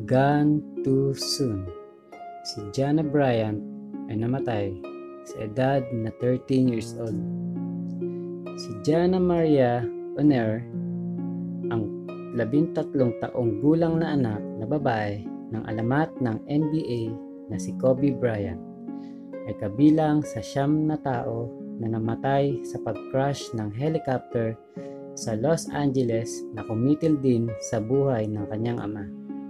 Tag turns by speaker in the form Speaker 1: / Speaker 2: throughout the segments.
Speaker 1: Gone too soon. Si Gianna Bryant ay namatay sa edad na 13 years old. Si Gianna Maria O'Near, ang 13 taong gulang na anak na babae ng alamat ng NBA na si Kobe Bryant, ay kabilang sa 9 na tao na namatay sa pag-crash ng helicopter sa Los Angeles na kumitil din sa buhay ng kanyang ama.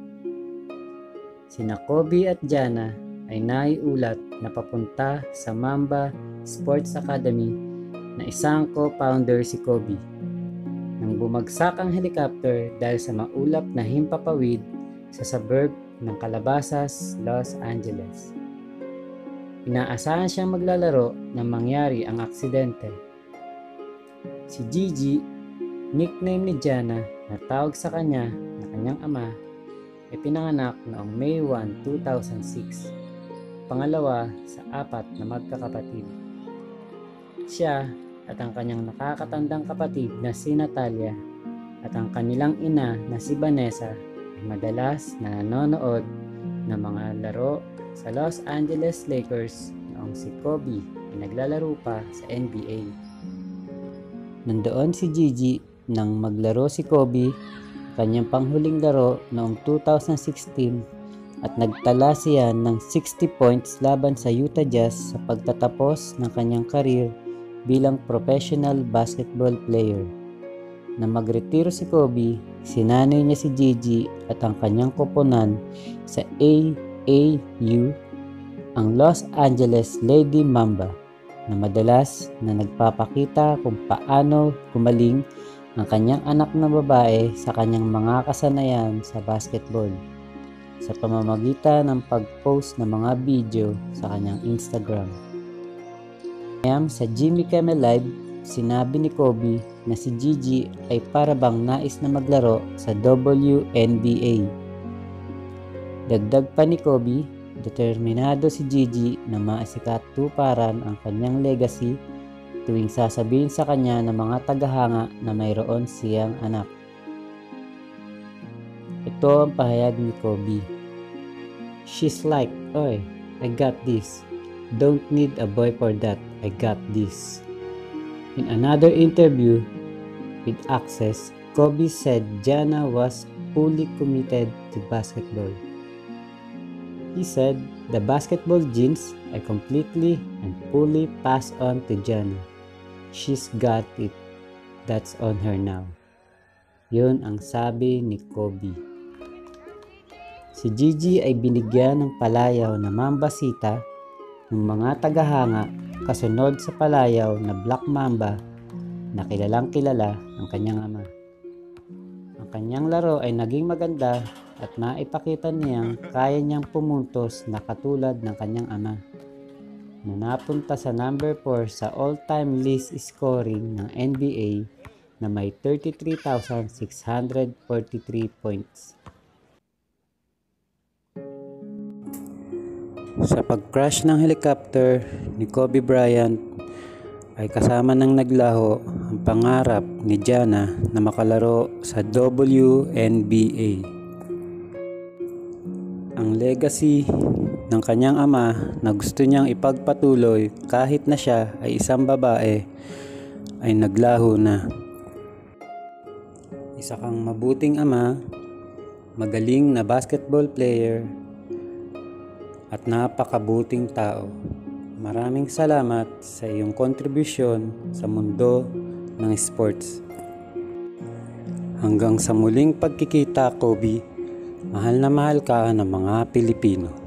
Speaker 1: Sina Kobe at Gianna ay naiulat na papunta sa Mamba Sports Academy na isang co-founder si Kobe. Nang bumagsak ang helicopter dahil sa maulap na himpapawid sa suburb ng Calabasas, Los Angeles. Inaasahan siyang maglalaro nang mangyari ang aksidente. Si Gigi, nickname ni Gianna na tawag sa kanya na kanyang ama, ay pinanganak noong May 1, 2006, pangalawa sa 4 na magkakapatid. Siya at ang kanyang nakakatandang kapatid na si Natalia at ang kanilang ina na si Vanessa ay madalas na nanonood ng mga laro sa Los Angeles Lakers noong si Kobe ay naglalaro pa sa NBA. Nandoon si Gigi nang maglaro si Kobe kanyang panghuling laro noong 2016 at nagtala siya ng 60 points laban sa Utah Jazz sa pagtatapos ng kanyang career bilang professional basketball player. Nang magretiro si Kobe, sinanay niya si Gigi at ang kanyang koponan sa AAU, ang Los Angeles Lady Mamba, na madalas na nagpapakita kung paano gumaling ang kanyang anak na babae sa kanyang mga kasanayan sa basketball sa pamamagitan ng pag-post ng mga video sa kanyang Instagram. Sa Jimmy Kimmel Live, sinabi ni Kobe na si Gigi ay parabang nais na maglaro sa WNBA. Dagdag pa ni Kobe, determinado si Gigi na maisikatuparan ang kanyang legacy tuwing sasabihin sa kanya ng mga tagahanga na mayroon siyang anak. Ito ang pahayag ni Kobe. She's like, "Oy, I got this. Don't need a boy for that. I got this." In another interview with Access, Kobe said Gianna was fully committed to basketball. He said, "The basketball genes I completely and fully pass on to Gianna. She's got it. That's on her now." Yun ang sabi ni Kobe. Si Gigi ay binigyan ng palayaw na Mambasita ng mga tagahanga kasunod sa palayaw na Black Mamba na kilalang kilala ng kanyang ama. Ang kanyang laro ay naging maganda at naipakita niyang kaya niyang pumuntos na katulad ng kanyang ama, na napunta sa number 4 sa all-time list scoring ng NBA na may 33,643 points. Sa pag-crash ng helicopter ni Kobe Bryant ay kasama ng naglaho ang pangarap ni Gianna na makalaro sa WNBA. Ang legacy ng kanyang ama na gusto niyang ipagpatuloy kahit na siya ay isang babae ay naglaho na. Isa kang mabuting ama, magaling na basketball player, at napakabuting tao. Maraming salamat sa iyong kontribusyon sa mundo ng sports. Hanggang sa muling pagkikita, Kobe, mahal na mahal ka ng mga Pilipino.